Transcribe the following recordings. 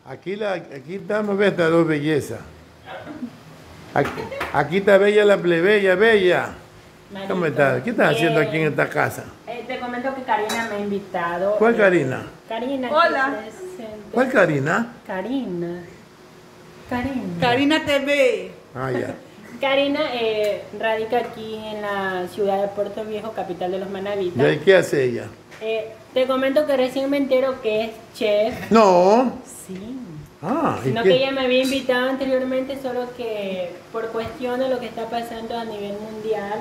Aquí estamos viendo estas dos bellezas. Aquí está bella la plebeya, bella. Marito, ¿Cómo estás? ¿Qué estás haciendo aquí en esta casa? Te comento que Karina me ha invitado. ¿Cuál Karina? Karina. Hola. ¿Cuál Karina? Karina. Karina TV. Ah, ya. Karina radica aquí en la ciudad de Puerto Viejo, capital de los Manavitas. ¿Y qué hace ella? Te comento que recién me entero que es chef. No. Sí. Ah, ¿y Sino qué? que ella me había invitado anteriormente, solo que por cuestión de lo que está pasando a nivel mundial,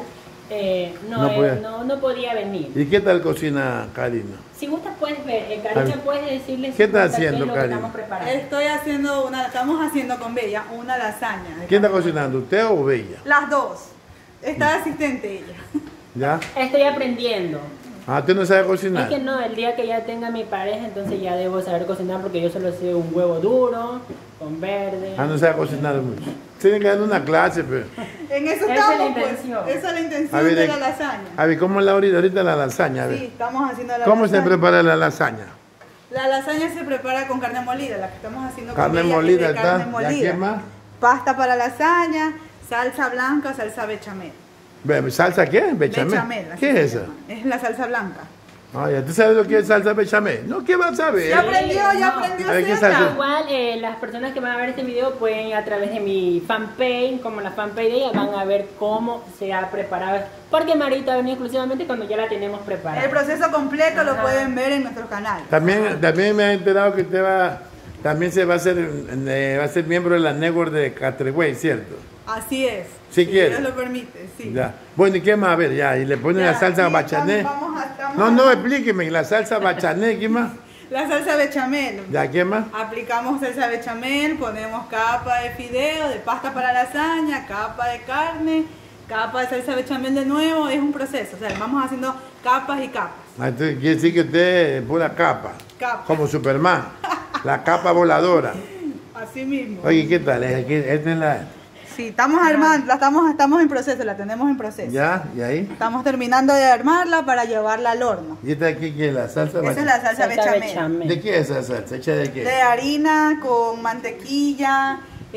no podía venir. ¿Y qué tal cocina Karina? Si gustas puedes ver, Karina, puedes decirles ¿Qué está es haciendo, lo que Karina? estamos preparando. Estamos haciendo con Bella una lasaña. ¿Quién está cocinando, usted o Bella? Las dos. Está de asistente ella. ¿Ya? Estoy aprendiendo. Ah, ¿usted no sabe cocinar? Es que no, el día que ya tenga mi pareja, entonces ya debo saber cocinar porque yo solo sé un huevo duro, con verde. Ah, no sabe cocinar mucho. Tienen que dar una clase, pero... En eso Esa es estamos, la pues. intención. Esa es la A intención ver, de la lasaña. A ver, ¿cómo es ahorita la lasaña? A ver. Sí, estamos haciendo la ¿Cómo se lasaña. prepara la lasaña? La lasaña se prepara con carne molida, la que estamos haciendo Carne con Bella, molida, es de carne ¿está? ¿Ya molida. qué más? Pasta para lasaña, salsa blanca, salsa bechamel. ¿Salsa qué? ¿Bechamel? así ¿Qué se es esa? llama. Es la salsa blanca. Ah, ya, ¿tú sabes lo que es salsa bechamel? No, ¿qué vas a saber? Ya aprendió no. a A ver, ¿qué hacerla. salsa? Igual las personas que van a ver este video pueden ir a través de mi fanpage, como la fanpage de ella, van a ver cómo se ha preparado. Porque Marita va a venir exclusivamente cuando ya la tenemos preparada. El proceso completo lo Ajá. pueden ver en nuestro canal. También me he enterado que usted también va a ser miembro de la network de Caterway, ¿cierto? Así es. Si si quiere. Dios lo permite, sí. Ya. Bueno, ¿y qué más? A ver, ya, y le ponen la Ya, salsa sí, bachané. estamos No, explíqueme, la salsa bachané, ¿qué más? La salsa bechamel. ¿Ya qué más? Aplicamos salsa bechamel, ponemos capa de fideo, de pasta para lasaña, capa de carne, capa de salsa bechamel de nuevo. Es un proceso, o sea, vamos haciendo capas y capas. Ah, entonces quiere decir que usted es pura capa. Capa. Como Superman. La capa voladora. Así mismo. Oye, ¿qué tal? Esta es la... Sí, estamos armando, estamos en proceso, la tenemos en proceso. ¿Ya? ¿Y ahí? Estamos terminando de armarla para llevarla al horno. ¿Y esta aquí qué es la salsa Esa es bachané? la salsa bechamel. ¿De qué es esa salsa? ¿Hecha de qué? De harina con mantequilla,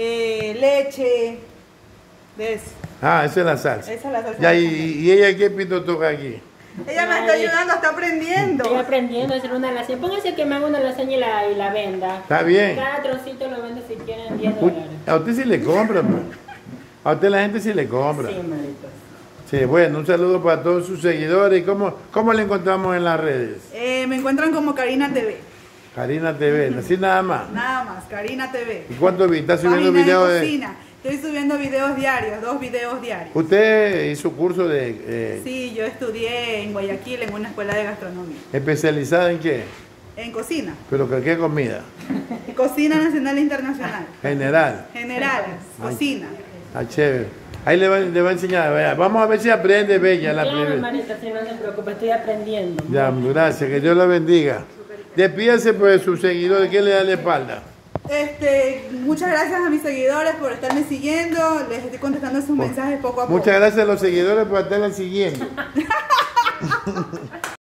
leche, de eso. Ah, esa es la salsa. Esa es la salsa Ya, bechamel. ¿y ella qué pito toca aquí? Ella me está ayudando, está aprendiendo. Estoy aprendiendo a hacer una lasaña. Pónganse que me haga una lasaña y la venda. Está bien. Cada trocito lo vende si quieren $10. A usted sí le compra, pues. A usted la gente sí le compra. Sí, Marito. Sí, bueno, un saludo para todos sus seguidores. ¿Cómo le encontramos en las redes? Me encuentran como Karina TV. Karina TV, así nada más. Nada más, Karina TV. ¿Y cuánto vi? ¿Está subiendo Página videos de de...? cocina. Estoy subiendo videos diarios, 2 videos diarios. ¿Usted hizo curso de Sí, yo estudié en Guayaquil en una escuela de gastronomía. especializada en qué? En cocina. ¿Pero qué comida? Cocina nacional e internacional. General. General, cocina. Ah, chévere. Ahí le va a enseñar. Vea, vamos a ver si aprende Bella la Claro, primera. Marita, sí, no se preocupe, estoy aprendiendo. Ya, gracias, que Dios la bendiga. Despídase pues de sus seguidores, ¿quién le da la espalda? Muchas gracias a mis seguidores por estarme siguiendo. Les estoy contestando sus mensajes poco a poco. Muchas gracias a los seguidores por estarla siguiendo.